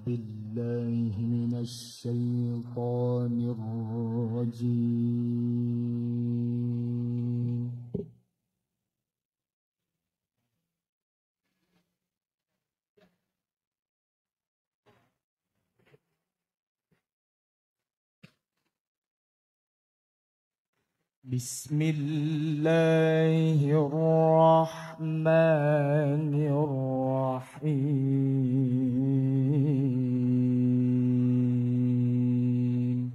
بالله من الشيطان الرجيم. بسم الله الرحمن الرحيم.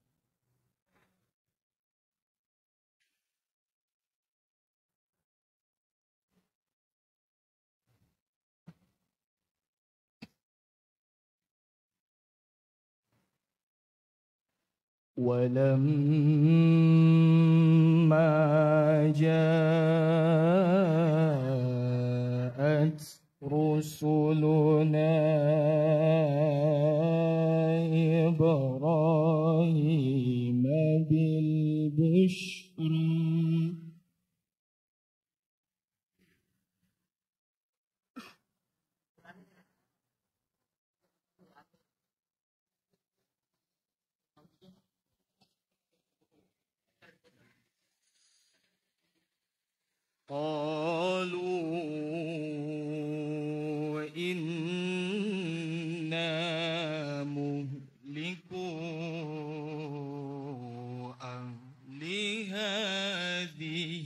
ولما جاءت رسلنا إبراهيم بالبشرى قالوا إنا مهلكو أهل هذه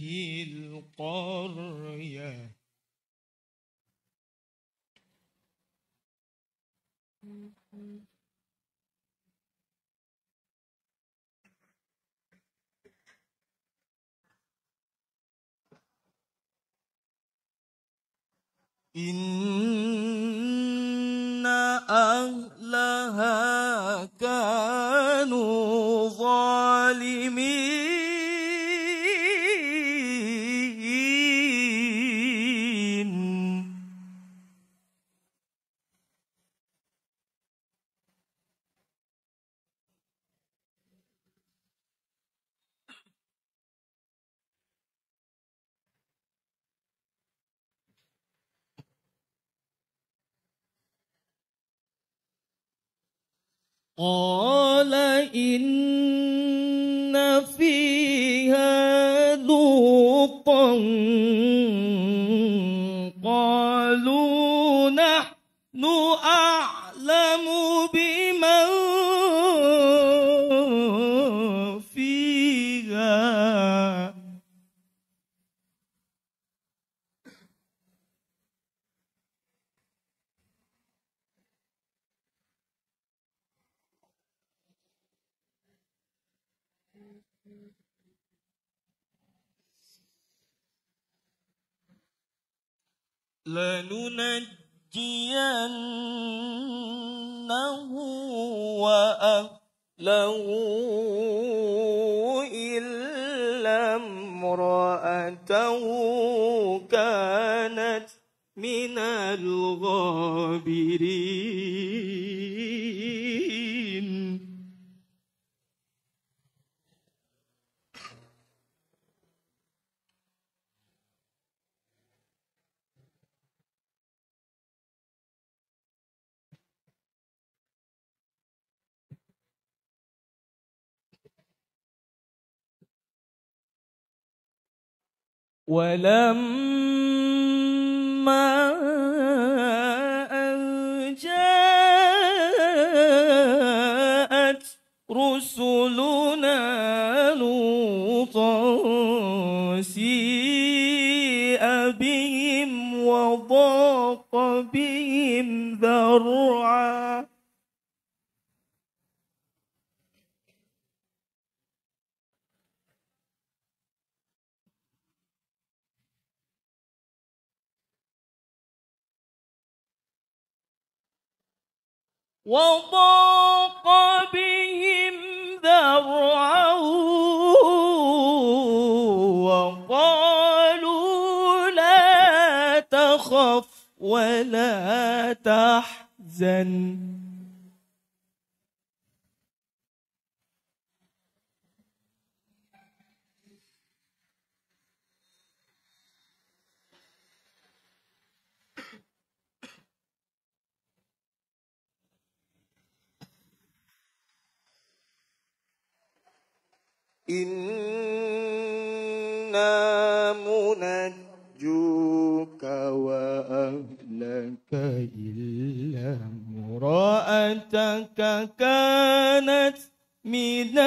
القرية إن أهلها كانوا ظالمين. قال إن فيها لوطا قالوا نحن أعلم بمن فيها لننجينه وأهله إلا امرأته كانت من الغابرين. ولما أن جاءت رسلنا لوطا سيء بهم وضاق بهم ذرعا وضاق بهم ذرعا وقالوا لا تخف ولا تحزن إنا منجوك وأهلك إلا امرأتك كانت من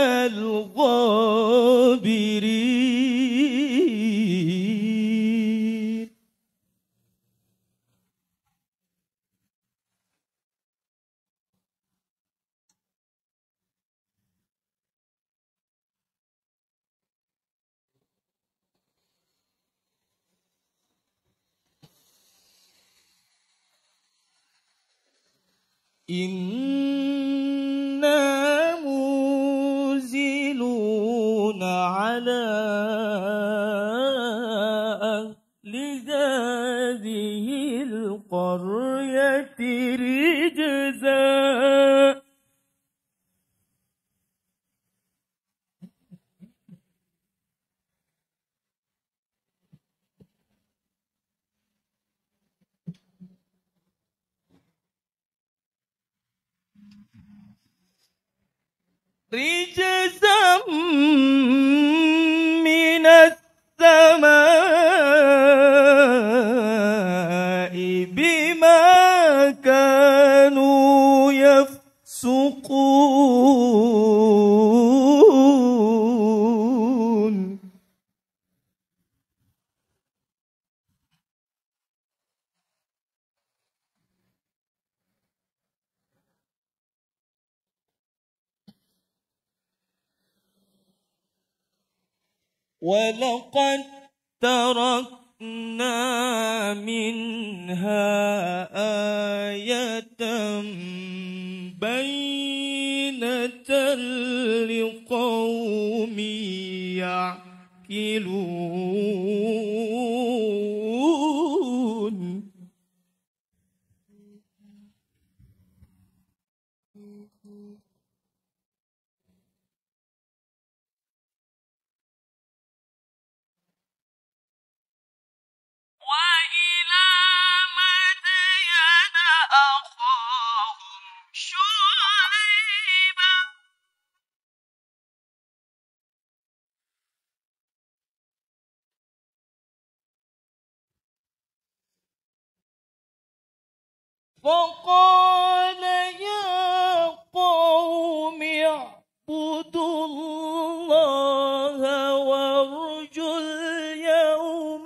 الغابرين. إنا منزلون على أهل هذه القرية رجزا من السماء بما كانوا يفسقون. ولقد تركنا منها آية بينة لقوم يعقلون. وإلى مدين أخاهم شعيبا فقال يا قوم اعبدوا الله وارجوا اليوم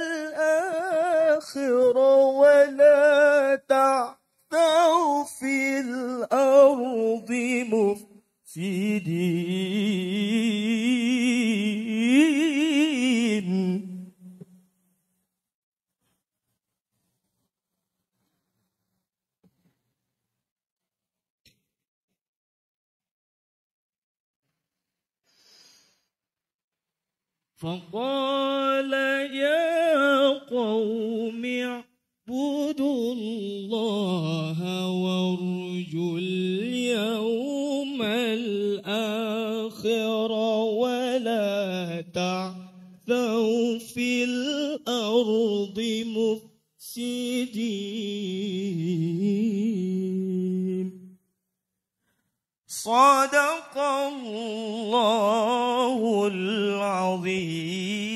الآخر ولا تعثوا في الأرض مفسدين. فقال يا قوم اعبدوا الله وارجوا اليوم الآخر ولا تعثوا في الأرض مفسدين. صدق الله العظيم.